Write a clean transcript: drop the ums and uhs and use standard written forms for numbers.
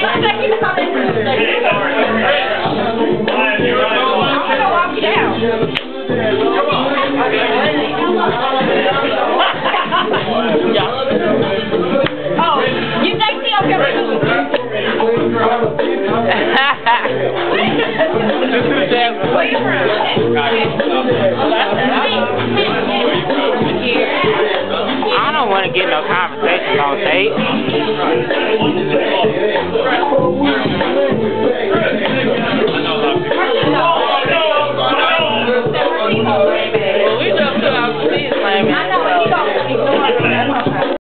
I don't want to get no conversations on tape.